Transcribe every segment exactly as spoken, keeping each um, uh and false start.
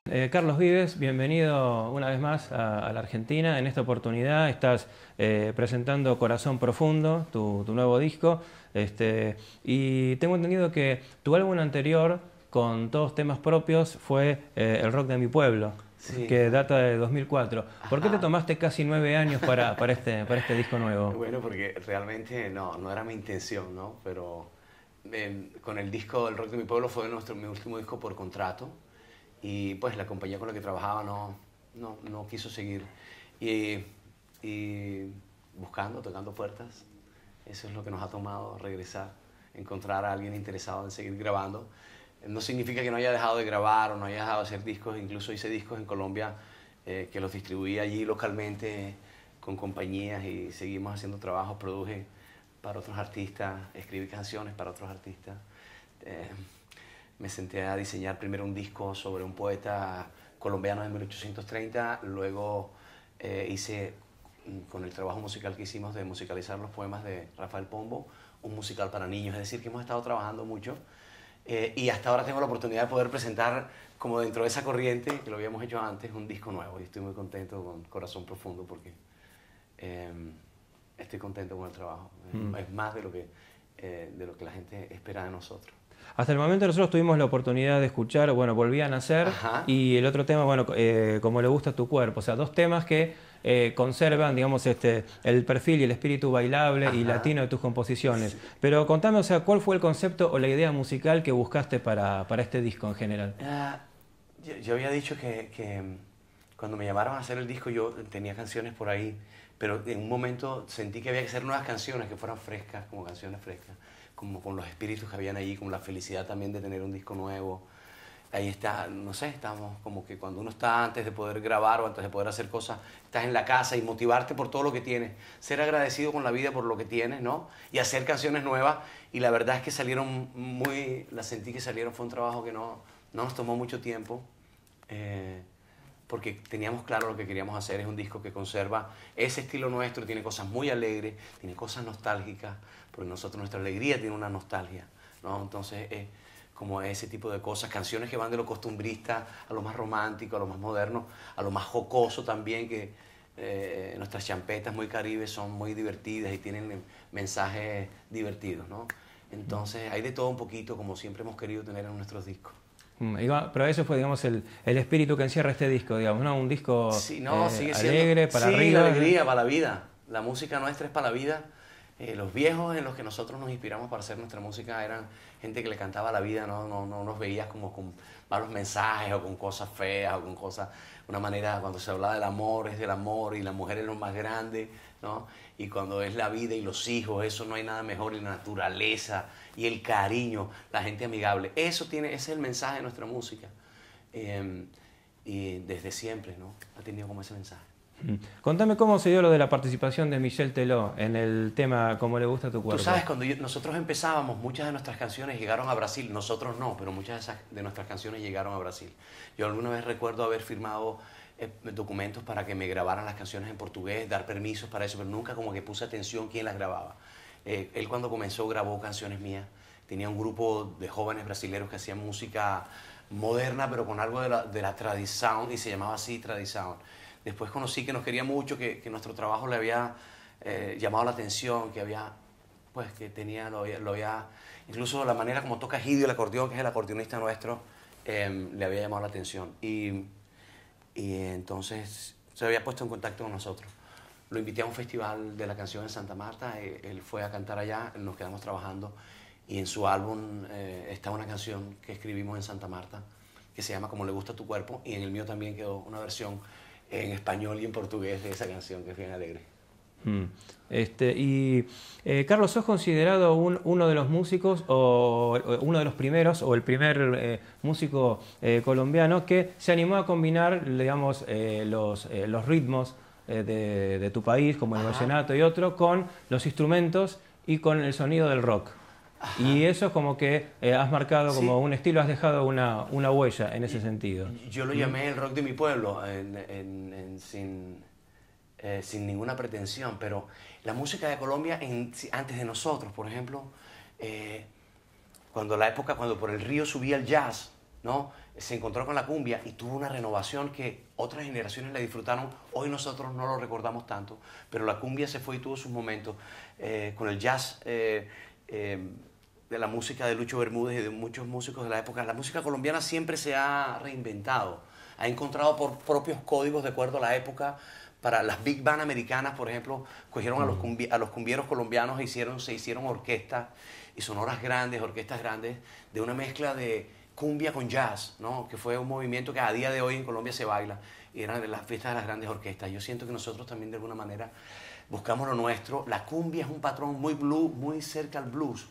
Eh, Carlos Vives, bienvenido una vez más a, a la Argentina. En esta oportunidad estás eh, presentando Corazón Profundo, tu, tu nuevo disco. Este, y tengo entendido que tu álbum anterior, con todos temas propios, fue eh, El Rock de mi Pueblo, Sí. que data de dos mil cuatro. ¿Por qué te Ajá. tomaste casi nueve años para, para, este, para este disco nuevo? Bueno, porque realmente no, no era mi intención, ¿no? Pero eh, con el disco El Rock de mi Pueblo fue nuestro, mi último disco por contrato y pues la compañía con la que trabajaba no, no, no quiso seguir. Y, y buscando, tocando puertas, eso es lo que nos ha tomado regresar, encontrar a alguien interesado en seguir grabando. No significa que no haya dejado de grabar o no haya dejado de hacer discos, incluso hice discos en Colombia eh, que los distribuí allí localmente con compañías y seguimos haciendo trabajos, produje para otros artistas, escribí canciones para otros artistas. Eh, me senté a diseñar primero un disco sobre un poeta colombiano de mil ochocientos treinta, luego eh, hice, con el trabajo musical que hicimos de musicalizar los poemas de Rafael Pombo, un musical para niños, es decir, que hemos estado trabajando mucho. Eh, y hasta ahora tengo la oportunidad de poder presentar, como dentro de esa corriente, que lo habíamos hecho antes, un disco nuevo. Y estoy muy contento con Corazón Profundo porque eh, estoy contento con el trabajo. Mm. Es, es más de lo, que, eh, de lo que la gente espera de nosotros. Hasta el momento nosotros tuvimos la oportunidad de escuchar, bueno, Volví a Nacer. Ajá. Y el otro tema, bueno, eh, Como le gusta tu cuerpo. O sea, dos temas que eh, conservan, digamos, este, el perfil y el espíritu bailable. Ajá. Y latino de tus composiciones. Sí. Pero contame, o sea, ¿cuál fue el concepto o la idea musical que buscaste para, para este disco en general? Uh, yo, yo había dicho que, que cuando me llamaron a hacer el disco yo tenía canciones por ahí, pero en un momento sentí que había que hacer nuevas canciones que fueran frescas, como canciones frescas, como con los espíritus que habían allí, con la felicidad también de tener un disco nuevo. Ahí está, no sé, estamos como que cuando uno está antes de poder grabar o antes de poder hacer cosas, estás en la casa y motivarte por todo lo que tienes, ser agradecido con la vida por lo que tienes, ¿no? Y hacer canciones nuevas, y la verdad es que salieron muy, las sentí que salieron, fue un trabajo que no, no nos tomó mucho tiempo, eh, porque teníamos claro lo que queríamos hacer. Es un disco que conserva ese estilo nuestro, tiene cosas muy alegres, tiene cosas nostálgicas, porque nosotros, nuestra alegría tiene una nostalgia, ¿no? Entonces, eh, como ese tipo de cosas, canciones que van de lo costumbrista a lo más romántico, a lo más moderno, a lo más jocoso también, que eh, nuestras champetas muy caribes son muy divertidas y tienen mensajes divertidos, ¿no? Entonces, hay de todo un poquito, como siempre hemos querido tener en nuestros discos. Pero eso fue, digamos, el, el espíritu que encierra este disco, digamos, ¿no? Un disco sí, no, eh, sigue alegre, siendo, para sí, arriba. La alegría, para la vida. La música nuestra es para la vida. Eh, los viejos en los que nosotros nos inspiramos para hacer nuestra música eran gente que le cantaba la vida, no, no, no nos veías como con malos mensajes o con cosas feas o con cosas, una manera, cuando se hablaba del amor es del amor y la mujer es lo más grande, ¿no? Y cuando es la vida y los hijos, eso no hay nada mejor, y la naturaleza y el cariño, la gente amigable, eso tiene, ese es el mensaje de nuestra música. Eh, y desde siempre, ¿no? Ha tenido como ese mensaje. Contame cómo se dio lo de la participación de Michel Teló en el tema Como le gusta tu cuerpo. Tú sabes, cuando yo, nosotros empezábamos, muchas de nuestras canciones llegaron a Brasil. Nosotros no, pero muchas de, esas, de nuestras canciones llegaron a Brasil. Yo alguna vez recuerdo haber firmado eh, documentos para que me grabaran las canciones en portugués, dar permisos para eso, pero nunca como que puse atención quién las grababa. Eh, él cuando comenzó grabó canciones mías. Tenía un grupo de jóvenes brasileños que hacían música moderna, pero con algo de la, de la Tradisound, y se llamaba así, Tradisound. Después conocí que nos quería mucho, que, que nuestro trabajo le había eh, llamado la atención, que había, pues, que tenía, lo había, lo había, incluso la manera como toca Gidio el acordeón, que es el acordeonista nuestro, eh, le había llamado la atención. Y, y entonces se había puesto en contacto con nosotros. Lo invité a un festival de la canción en Santa Marta, él, él fue a cantar allá, nos quedamos trabajando, y en su álbum eh, está una canción que escribimos en Santa Marta, que se llama Como le gusta tu cuerpo, y en el mío también quedó una versión en español y en portugués de esa canción, que es bien alegre. Mm. Este, y eh, Carlos, ¿sos considerado un, uno de los músicos o, o uno de los primeros o el primer eh, músico eh, colombiano que se animó a combinar, digamos, eh, los, eh, los ritmos eh, de, de tu país, como el vallenato y otro, con los instrumentos y con el sonido del rock? Ajá. Y eso es como que eh, has marcado como sí. un estilo, has dejado una, una huella en ese y, sentido. Yo lo llamé el rock de mi pueblo, en, en, en, sin, eh, sin ninguna pretensión, pero la música de Colombia en, antes de nosotros, por ejemplo, eh, cuando la época, cuando por el río subía el jazz, ¿no? Se encontró con la cumbia y tuvo una renovación que otras generaciones la disfrutaron. Hoy nosotros no lo recordamos tanto, pero la cumbia se fue y tuvo sus momentos. Eh, con el jazz, eh, eh, de la música de Lucho Bermúdez y de muchos músicos de la época, la música colombiana siempre se ha reinventado, ha encontrado por propios códigos de acuerdo a la época. Para las big band americanas, por ejemplo, cogieron a los, cumbi a los cumbieros colombianos e hicieron, se hicieron orquestas y sonoras grandes, orquestas grandes, de una mezcla de cumbia con jazz, ¿no? Que fue un movimiento que a día de hoy en Colombia se baila y eran de las fiestas de las grandes orquestas. Yo siento que nosotros también de alguna manera buscamos lo nuestro. La cumbia es un patrón muy blues, muy cerca al blues,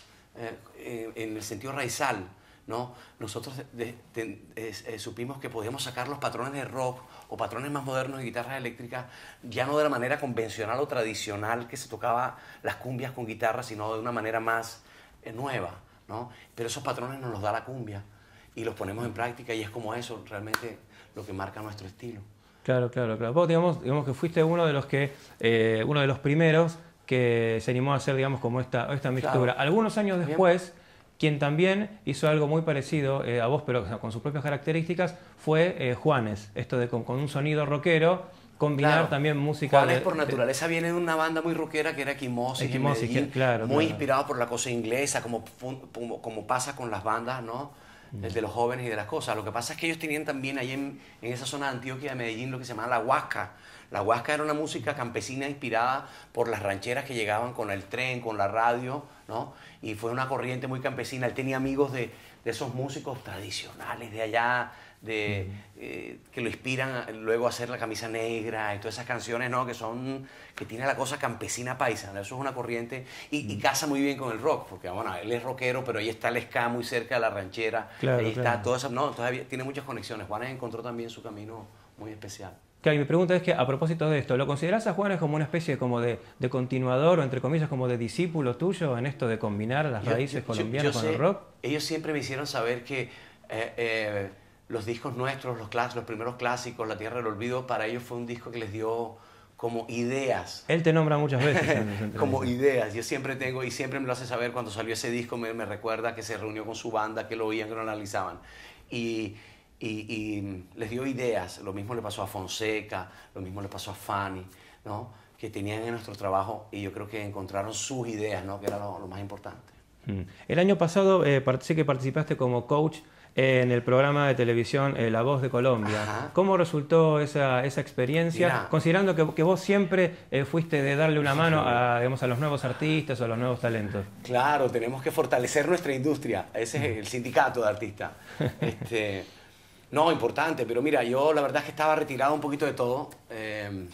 eh, en el sentido raizal, ¿no? Nosotros de, de, de, eh, supimos que podíamos sacar los patrones de rock o patrones más modernos de guitarras eléctricas, ya no de la manera convencional o tradicional que se tocaba las cumbias con guitarra, sino de una manera más eh, nueva, ¿no? Pero esos patrones nos los da la cumbia y los ponemos en práctica y es como eso realmente lo que marca nuestro estilo. Claro, claro, claro. Vos digamos, digamos que fuiste uno de los que, eh, uno de los primeros que se animó a hacer, digamos, como esta, esta mixtura. Claro. Algunos años después, bien, quien también hizo algo muy parecido eh, a vos, pero con sus propias características, fue eh, Juanes. Esto de con, con un sonido rockero, combinar claro. también música... Juanes de, por naturaleza de, viene de una banda muy rockera que era Equimosis, Equimosis, que, claro, muy claro. inspirado por la cosa inglesa, como, como, como pasa con las bandas, ¿no? Mm. El de los jóvenes y de las cosas. Lo que pasa es que ellos tenían también ahí en, en esa zona de Antioquia, de Medellín, lo que se llamaba la huasca. La huasca era una música campesina inspirada por las rancheras que llegaban con el tren, con la radio, ¿no? Y fue una corriente muy campesina. Él tenía amigos de, de esos músicos tradicionales de allá, de, eh, que lo inspiran luego a hacer La Camisa Negra y todas esas canciones, ¿no? Que son, que tiene la cosa campesina paisa, ¿no? Eso es una corriente y, y casa muy bien con el rock, porque bueno, él es rockero, pero ahí está el ska muy cerca de la ranchera, claro, ahí claro. está todo eso, no, todavía tiene muchas conexiones. Juanes encontró también su camino muy especial. Claro, y mi pregunta es que, a propósito de esto, ¿lo considerás a Juanes como una especie como de, de continuador o, entre comillas, como de discípulo tuyo en esto de combinar las raíces yo, yo, colombianas yo, yo con sé, el rock? Ellos siempre me hicieron saber que eh, eh, los discos nuestros, los, clásicos, los primeros clásicos, La Tierra del Olvido, para ellos fue un disco que les dio como ideas. Él te nombra muchas veces. Como ideas. Yo siempre tengo, y siempre me lo hace saber cuando salió ese disco, me, me recuerda que se reunió con su banda, que lo oían, que lo analizaban. Y... Y, y les dio ideas. Lo mismo le pasó a Fonseca, lo mismo le pasó a Fanny, ¿no? Que tenían en nuestro trabajo y yo creo que encontraron sus ideas, ¿no? Que era lo, lo más importante. El año pasado eh, sé que participaste como coach en el programa de televisión eh, La Voz de Colombia. Ajá. ¿Cómo resultó esa, esa experiencia? Mirá, considerando que, que vos siempre eh, fuiste de darle una mano a, digamos, a los nuevos artistas o a los nuevos talentos. Claro, tenemos que fortalecer nuestra industria. Ese es el sindicato de artistas. Este, No, importante, pero mira, yo la verdad es que estaba retirado un poquito de todo, eh,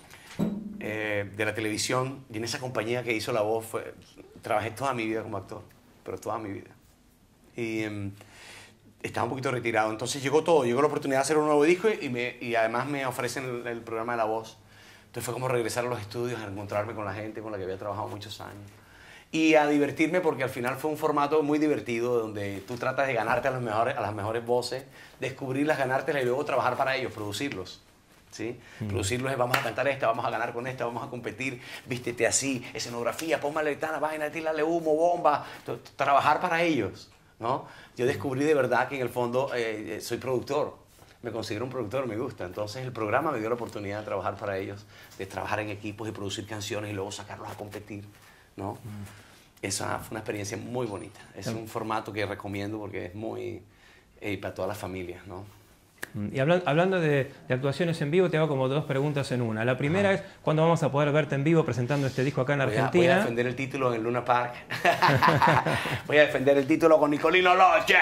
eh, de la televisión, y en esa compañía que hizo La Voz fue, trabajé toda mi vida como actor, pero toda mi vida. Y eh, estaba un poquito retirado, entonces llegó todo, llegó la oportunidad de hacer un nuevo disco y, me, y además me ofrecen el, el programa de La Voz. Entonces fue como regresar a los estudios, a encontrarme con la gente con la que había trabajado muchos años. Y a divertirme porque al final fue un formato muy divertido donde tú tratas de ganarte a, los mejores, a las mejores voces, descubrirlas, ganártelas y luego trabajar para ellos, producirlos. ¿Sí? Mm. Producirlos es vamos a cantar esta, vamos a ganar con esta, vamos a competir, vístete así, escenografía, ponme letana, vaina, tírale humo, bomba, trabajar para ellos, ¿no? Yo descubrí de verdad que en el fondo eh, soy productor, me considero un productor, me gusta, entonces el programa me dio la oportunidad de trabajar para ellos, de trabajar en equipos y producir canciones y luego sacarlos a competir, ¿no? Mm. Esa fue una experiencia muy bonita. Es un formato que recomiendo porque es muy eh, para todas las familias, ¿no? Y hablan, hablando de, de actuaciones en vivo, te hago como dos preguntas en una. La primera Ajá. es, ¿cuándo vamos a poder verte en vivo presentando este disco acá en voy Argentina? A, voy a defender el título en el Luna Park. Voy a defender el título con Nicolino Loche.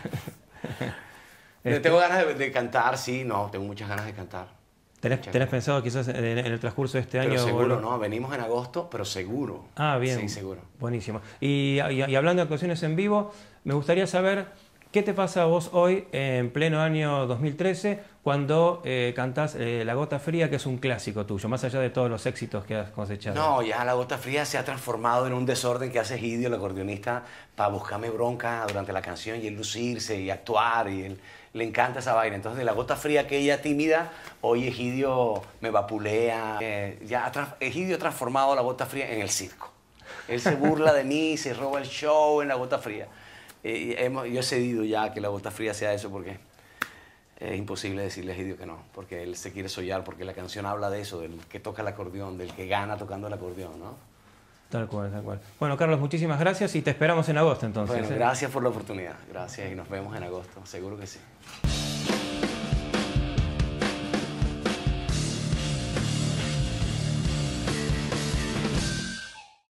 Este... Tengo ganas de, de cantar, sí, no, tengo muchas ganas de cantar. ¿Tenés, ¿Tenés pensado quizás en, en el transcurso de este pero año? Seguro, o... no, venimos en agosto, pero seguro. Ah, bien. Sí, seguro. Buenísimo. Y, y, y hablando de actuaciones en vivo, me gustaría saber qué te pasa a vos hoy, en pleno año dos mil trece, cuando eh, cantás eh, La Gota Fría, que es un clásico tuyo, más allá de todos los éxitos que has cosechado. No, ya La Gota Fría se ha transformado en un desorden que hace Egidio, el acordeonista, para buscarme bronca durante la canción y él lucirse y actuar y él... Le encanta esa vaina. Entonces, de La Gota Fría, aquella tímida, hoy Egidio me vapulea. Eh, ya ha Egidio ha transformado La Gota Fría en el circo. Él se burla de mí, se roba el show en La Gota Fría. eh, hemos, yo he cedido ya a que la bota fría sea eso porque es imposible decirle a Egidio que no, porque él se quiere sollar, porque la canción habla de eso, del que toca el acordeón, del que gana tocando el acordeón, ¿no? Tal cual, tal cual. Bueno, Carlos, muchísimas gracias y te esperamos en agosto entonces. Bueno, ¿eh? gracias por la oportunidad, gracias y nos vemos en agosto, seguro que sí.